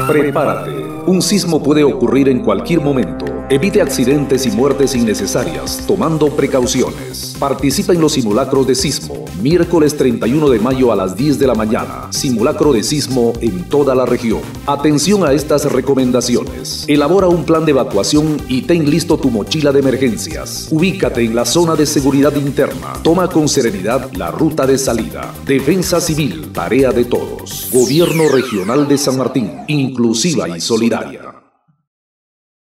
Prepárate. Un sismo puede ocurrir en cualquier momento. Evite accidentes y muertes innecesarias, tomando precauciones. Participa en los simulacros de sismo. Miércoles 31 de mayo a las 10 de la mañana. Simulacro de sismo en toda la región. Atención a estas recomendaciones. Elabora un plan de evacuación y ten listo tu mochila de emergencias. Ubícate en la zona de seguridad interna. Toma con serenidad la ruta de salida. Defensa civil, tarea de todos. Gobierno Regional de San Martín, inclusiva y solidaria.